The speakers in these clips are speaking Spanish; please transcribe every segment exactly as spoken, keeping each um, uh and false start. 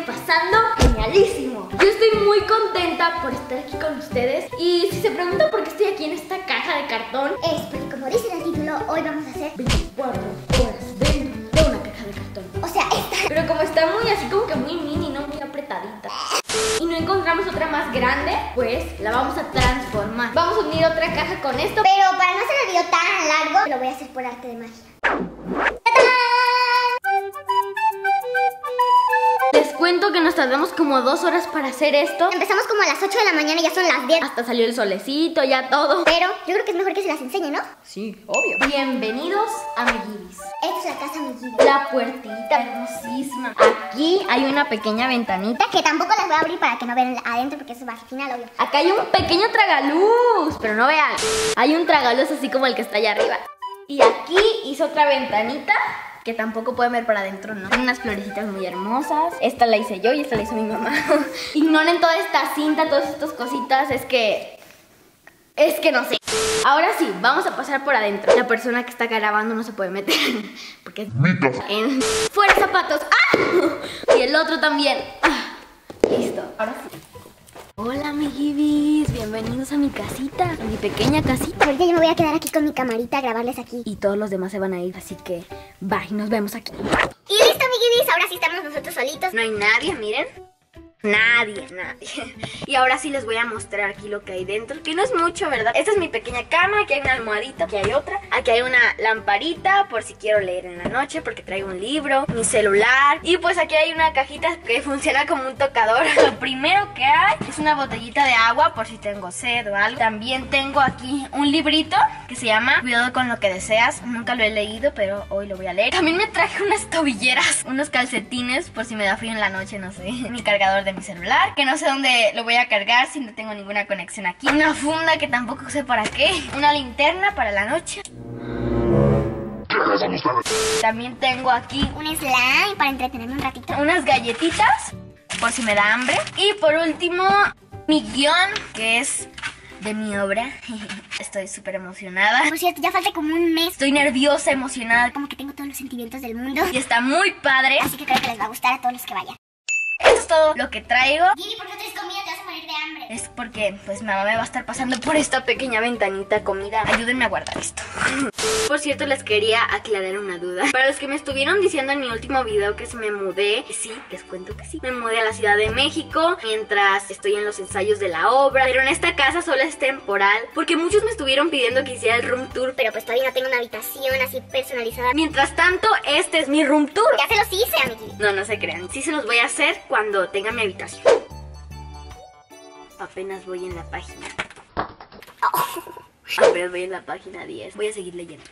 pasando genialísimo. Yo estoy muy contenta por estar aquí con ustedes. Y si se preguntan por qué estoy aquí en esta caja de cartón, es porque, como dice el título, hoy vamos a hacer veinticuatro horas dentro de una caja de cartón. O sea, esta. Pero como está muy así como que muy mini, no muy apretadita, y no encontramos otra más grande, pues la vamos a transformar. Vamos a unir otra caja con esto. Pero para no hacer el video tan largo, lo voy a hacer por arte de magia. Les cuento que nos tardamos como dos horas para hacer esto. Empezamos como a las ocho de la mañana y ya son las diez. Hasta salió el solecito, ya todo. Pero yo creo que es mejor que se las enseñe, ¿no? Sí, obvio. Bienvenidos a mi Gibis. Esta es la casa de mi Gibis. La puertita hermosísima. Aquí hay una pequeña ventanita Que tampoco las voy a abrir para que no vean adentro, porque eso va al final, obvio. Acá hay un pequeño tragaluz, pero no vean. Hay un tragaluz así como el que está allá arriba. Y aquí hizo otra ventanita que tampoco pueden ver para adentro, ¿no? Tiene unas florecitas muy hermosas. Esta la hice yo y esta la hizo mi mamá. Ignoren toda esta cinta, todas estas cositas. Es que... Es que no sé. Ahora sí, vamos a pasar por adentro. La persona que está grabando no se puede meter porque es... en... ¡Fuera zapatos! ¡Ah! Y el otro también. ¡Ah! Listo, ahora sí. Hola, mi Gibis, bienvenidos a mi casita, a mi pequeña casita. Ahorita yo me voy a quedar aquí con mi camarita a grabarles aquí. Y todos los demás se van a ir, así que bye, nos vemos aquí. Y listo, mi Gibis, ahora sí estamos nosotros solitos. No hay nadie, miren. Nadie, nadie. Y ahora sí les voy a mostrar aquí lo que hay dentro, que no es mucho, ¿verdad? Esta es mi pequeña cama, aquí hay una almohadita, aquí hay otra. Aquí hay una lamparita por si quiero leer en la noche, porque traigo un libro, mi celular. Y pues aquí hay una cajita que funciona como un tocador. Lo primero que hay es una botellita de agua por si tengo sed o algo. También tengo aquí un librito que se llama Cuidado con lo que deseas. Nunca lo he leído, pero hoy lo voy a leer. También me traje unas tobilleras, unos calcetines por si me da frío en la noche, no sé. Mi cargador de mi celular, que no sé dónde lo voy a cargar si no tengo ninguna conexión aquí. Una funda que tampoco sé para qué. Una linterna para la noche. También tengo aquí Un slime para entretenerme un ratito. unas galletitas por si me da hambre. Y por último, mi guión, que es de mi obra. Estoy súper emocionada. Por cierto, ya falta como un mes. Estoy nerviosa, emocionada. Como que tengo todos los sentimientos del mundo. Y está muy padre. Así que creo que les va a gustar a todos los que vayan. Esto es todo lo que traigo. Gibby, ¿por qué no tienes comida? Te vas a morir de hambre. Es porque pues mamá me va a estar pasando por esta pequeña ventanita comida. Ayúdenme a guardar esto. Por cierto, les quería aclarar una duda. Para los que me estuvieron diciendo en mi último video que se me mudé, sí, les cuento que sí, me mudé a la Ciudad de México mientras estoy en los ensayos de la obra. Pero en esta casa solo es temporal, porque muchos me estuvieron pidiendo que hiciera el room tour. Pero pues todavía no tengo una habitación así personalizada. Mientras tanto, este es mi room tour. Ya se los hice, amiguitos. No, no se crean. Sí se los voy a hacer cuando tenga mi habitación. Apenas voy en la página. Apenas voy en la página diez. Voy a seguir leyéndolo.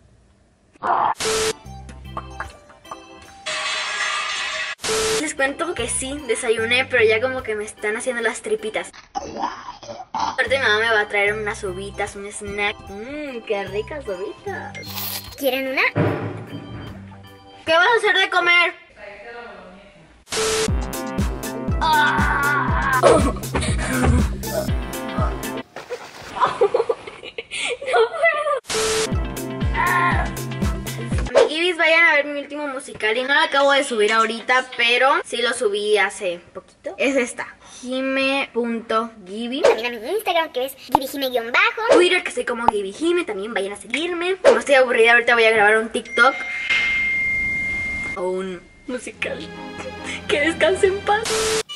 Les cuento que sí, desayuné, pero ya como que me están haciendo las tripitas. Ahorita mi mamá me va a traer unas uvitas, un snack. Mmm, qué ricas uvitas. ¿Quieren una? ¿Qué vas a hacer de comer? ¡Ah! Amiguis, vayan a ver mi último musical. Y no lo acabo de subir ahorita, pero sí lo subí hace poquito. Es esta, Jime punto Gibby. También a mi Instagram, que es GibbyJime-bajo. Twitter, que soy como GibbyJime. También vayan a seguirme. Como estoy aburrida, ahorita voy a grabar un TikTok o un musical. Que descanse en paz.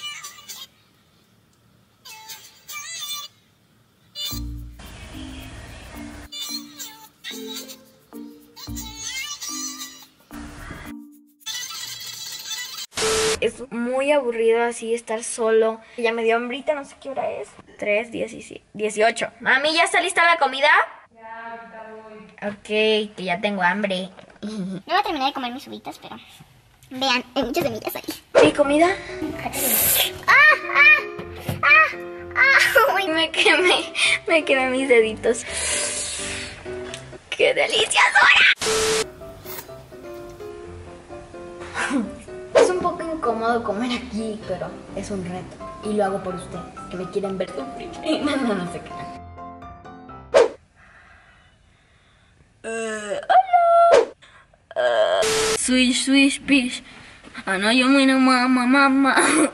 Es muy aburrido así estar solo. Ya me dio hambrita, no sé qué hora es. tres, dieciocho. Mami, ¿ya está lista la comida? Ya, ahorita voy. Ok, que ya tengo hambre. No voy a terminar de comer mis uvitas, pero vean, hay muchas semillas ahí. ¿Mi comida? ¡Ah! ¡Ah! ¡Ah! ¡Ah! Uy. Me quemé, me quemé mis deditos. ¡Qué delicioso era! Es un poco incómodo comer aquí, pero es un reto. Y lo hago por ustedes, que me quieren ver sufrir. No, no, no sé qué. Uh, hola. Uh, swish, swish, bish. Ah, no, yo muero, mamá, mamá.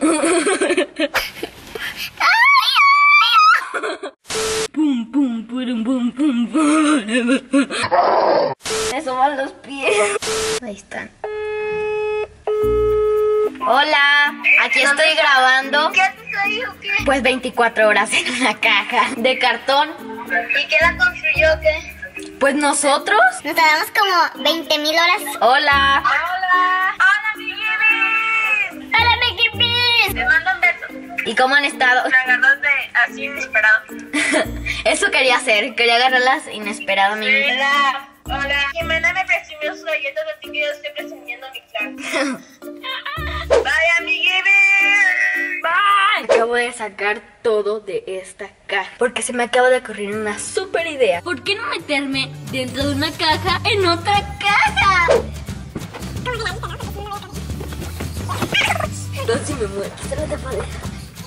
Pum, pum, pum, pum, pum, pum. Me soban los pies. Ahí están. Hola, aquí estoy grabando. ¿Qué soy o qué? Pues veinticuatro horas en una caja de cartón. ¿Y quién la construyó o qué? Pues nosotros. Nos tardamos como veinte mil horas. Hola. Hola. Hola, mi Gibi. Hola, mi Gibi. Te mando un beso. ¿Y cómo han estado? Me agarraste así inesperado. Eso quería hacer, quería agarrarlas inesperadamente. Hola. Hola. Jimena me presumió sus galletas, así que yo estoy presumiendo mi plan. Bye, mi Gibi. Bye. Acabo de sacar todo de esta caja porque se me acaba de ocurrir una super idea. ¿Por qué no meterme dentro de una caja en otra caja? Entonces si me muero, se lo dejo de...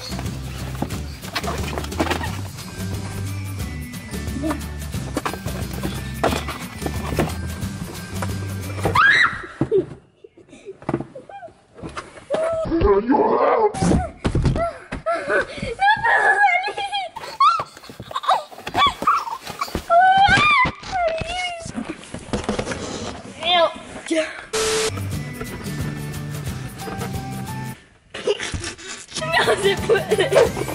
Ya. No se puede.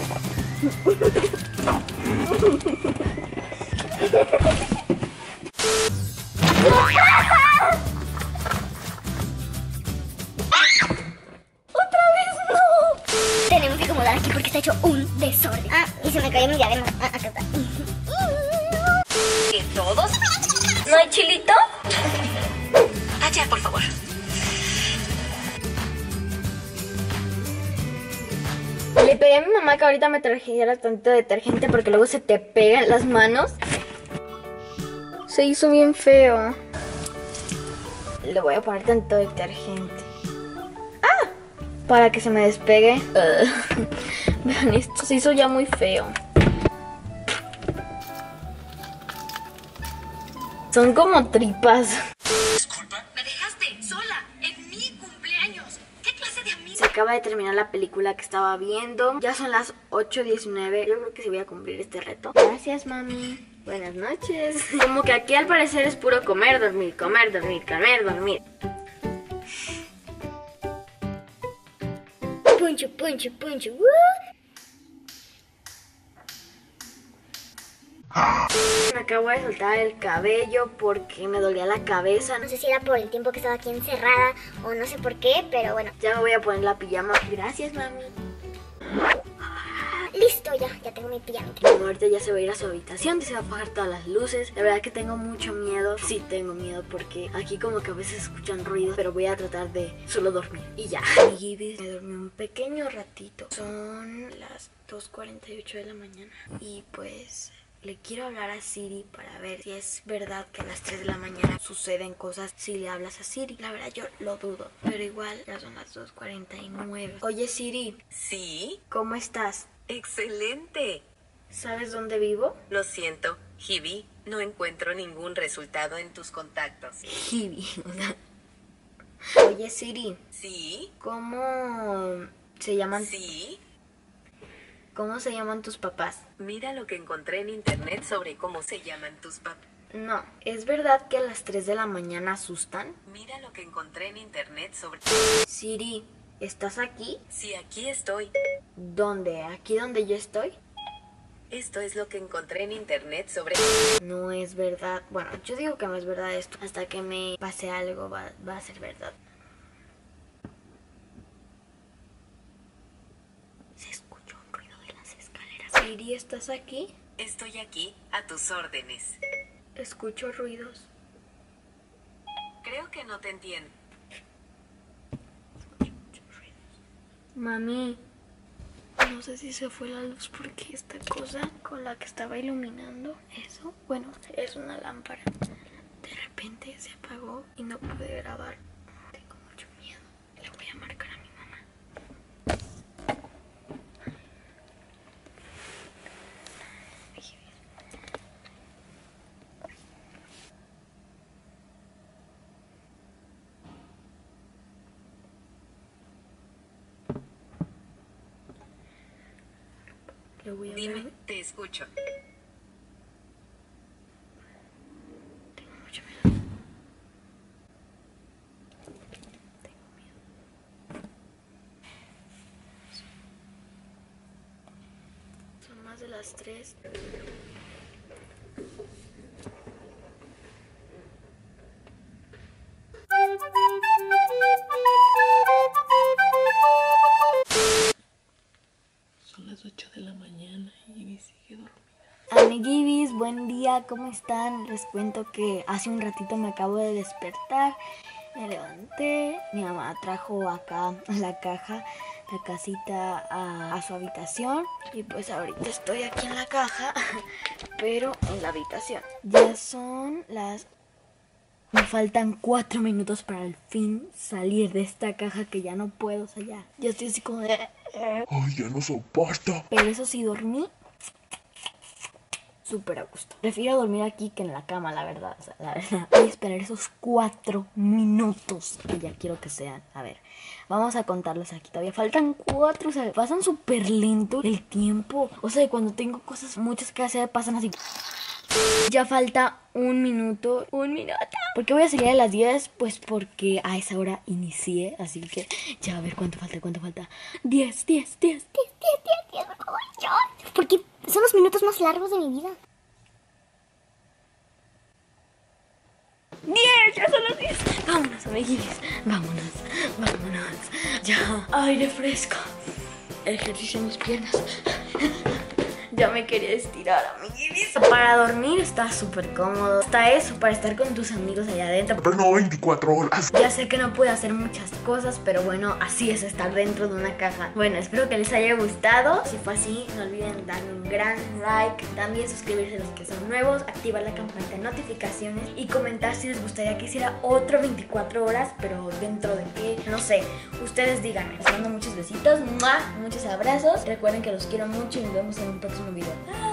Otra vez no. Tenemos que acomodar aquí porque está hecho un desorden. Ah, y se me cayó mi diadema. Ah, acá está. ¿Y todos? ¿No hay chilito? Allá, por favor. Le pedí a mi mamá que ahorita me trajera tanto detergente porque luego se te pega en las manos. Se hizo bien feo. Le voy a poner tanto detergente. ¡Ah! Para que se me despegue. Uh. Vean, esto se hizo ya muy feo. Son como tripas. Disculpa. Me dejaste sola en mi cumpleaños. ¿Qué clase de amigo? Se acaba de terminar la película que estaba viendo. Ya son las ocho diecinueve. Yo creo que sí voy a cumplir este reto. Gracias, mami. Buenas noches. Como que aquí al parecer es puro comer, dormir, comer, dormir, comer, dormir. Puncho, puncho, puncho. ¡Woo! Me acabo de soltar el cabello porque me dolía la cabeza. No sé si era por el tiempo que estaba aquí encerrada o no sé por qué, pero bueno. Ya me voy a poner la pijama. Gracias, mami. Listo, ya, ya tengo mi pijama. Mi mamá ahorita ya se va a ir a su habitación y se va a apagar todas las luces. La verdad que tengo mucho miedo. Sí, tengo miedo porque aquí como que a veces escuchan ruido, pero voy a tratar de solo dormir. Y ya. Mi Gibi me dormí un pequeño ratito. Son las dos cuarenta y ocho de la mañana. Y pues... le quiero hablar a Siri para ver si es verdad que a las tres de la mañana suceden cosas si le hablas a Siri. La verdad yo lo dudo, pero igual ya son las dos cuarenta y nueve. Oye Siri, Sí, ¿cómo estás? excelente. ¿Sabes dónde vivo? Lo siento, Gibi, no encuentro ningún resultado en tus contactos. Gibi. Oye Siri, Sí, ¿cómo se llaman? sí. ¿Cómo se llaman tus papás? Mira lo que encontré en internet sobre cómo se llaman tus papás. No, ¿es verdad que a las tres de la mañana asustan? Mira lo que encontré en internet sobre... Siri, ¿estás aquí? Sí, aquí estoy. ¿Dónde? ¿Aquí donde yo estoy? Esto es lo que encontré en internet sobre... No es verdad. Bueno, yo digo que no es verdad esto. Hasta que me pase algo va, va a ser verdad. Se escuchó un ruido de las escaleras. Siri, ¿estás aquí? Estoy aquí, a tus órdenes. Escucho ruidos. Creo que no te entiendo. Mami, no sé si se fue la luz porque esta cosa con la que estaba iluminando eso, bueno, es una lámpara. De repente se apagó y no pude grabar. Tengo mucho miedo. Le voy a marcar a mi mamá. Lo voy a Dime, ver. te escucho. Tengo mucho miedo. Tengo miedo. Son más de las tres. Son las ocho de la mañana y Gibi sigue dormida. Amiguibis, buen día, ¿cómo están? Les cuento que hace un ratito me acabo de despertar, me levanté, mi mamá trajo acá la caja, la casita a, a su habitación y pues ahorita estoy aquí en la caja, pero en la habitación. Ya son las... Me faltan cuatro minutos para al fin salir de esta caja que ya no puedo, o sea, ya, ya estoy así como de... Ay, ya no soporto. Pero eso sí, dormí súper a gusto. Prefiero dormir aquí que en la cama, la verdad. O sea, la verdad. Voy a esperar esos cuatro minutos que ya quiero que sean. A ver, vamos a contarlos aquí. Todavía faltan cuatro. O sea, pasan súper lento el tiempo. O sea, cuando tengo cosas muchas que hacer, pasan así. Ya falta un minuto. Un minuto. ¿Por qué voy a salir a las diez? Pues porque a esa hora inicié. Así que ya a ver cuánto falta, cuánto falta. diez, diez, diez, diez, diez, diez, diez, por favor, ya. Porque son los minutos más largos de mi vida. diez, ya son las diez. Vámonos, amiguitos. Vámonos, vámonos. Ya, aire fresco. Ejercicio en mis piernas. Ya me quería estirar, amiguitos. Para dormir está súper cómodo. Está eso, para estar con tus amigos allá adentro. Pero no veinticuatro horas. Ya sé que no puedo hacer muchas cosas, pero bueno, así es estar dentro de una caja. Bueno, espero que les haya gustado. Si fue así, no olviden darle un gran like. También suscribirse a los que son nuevos, activar la campanita de notificaciones y comentar si les gustaría que hiciera otro veinticuatro horas, pero dentro de qué, no sé. Ustedes díganme. Les mando muchos besitos, ¡mua! Muchos abrazos. Recuerden que los quiero mucho y nos vemos en un próximo video.